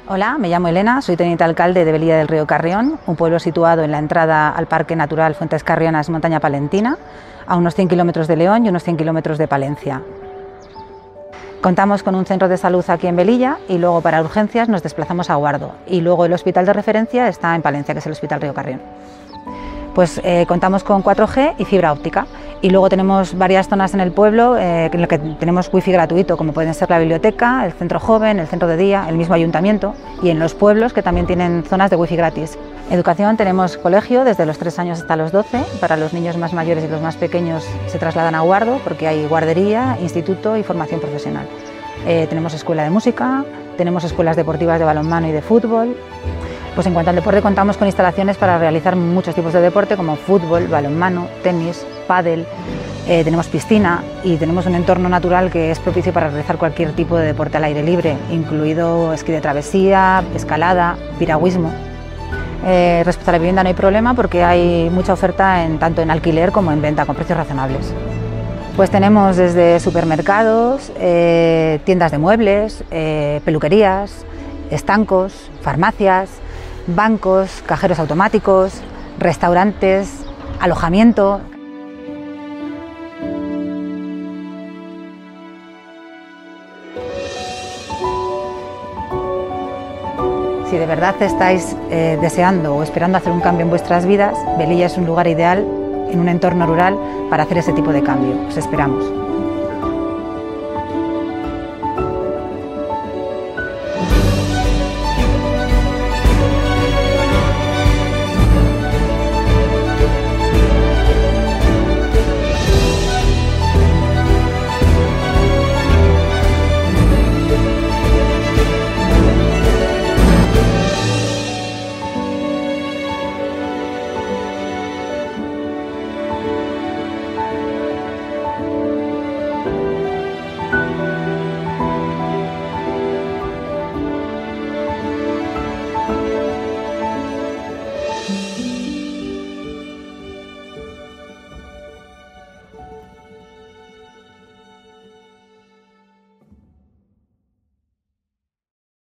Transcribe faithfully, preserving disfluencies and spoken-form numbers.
Hola, me llamo Elena, soy teniente alcalde de Velilla del Río Carrión, un pueblo situado en la entrada al Parque Natural Fuentes Carrionas, montaña palentina, a unos cien kilómetros de León y unos cien kilómetros de Palencia. Contamos con un centro de salud aquí en Velilla y luego para urgencias nos desplazamos a Guardo. Y luego el hospital de referencia está en Palencia, que es el Hospital Río Carrión. Pues eh, contamos con cuatro G y fibra óptica. Y luego tenemos varias zonas en el pueblo eh, en las que tenemos wifi gratuito, como pueden ser la biblioteca, el centro joven, el centro de día, el mismo ayuntamiento, y en los pueblos que también tienen zonas de wifi gratis. Educación, tenemos colegio desde los tres años hasta los doce, para los niños más mayores y los más pequeños se trasladan a Guardo porque hay guardería, instituto y formación profesional. Eh, tenemos escuela de música, tenemos escuelas deportivas de balonmano y de fútbol. Pues en cuanto al deporte, contamos con instalaciones para realizar muchos tipos de deporte como fútbol, balonmano, tenis, pádel, eh, tenemos piscina y tenemos un entorno natural que es propicio para realizar cualquier tipo de deporte al aire libre, incluido esquí de travesía, escalada, piragüismo. Eh, respecto a la vivienda no hay problema porque hay mucha oferta en, tanto en alquiler como en venta con precios razonables. Pues tenemos desde supermercados, eh, tiendas de muebles, eh, peluquerías, estancos, farmacias, bancos, cajeros automáticos, restaurantes, alojamiento. Si de verdad estáis eh, deseando o esperando hacer un cambio en vuestras vidas, Velilla es un lugar ideal en un entorno rural para hacer ese tipo de cambio. Os esperamos.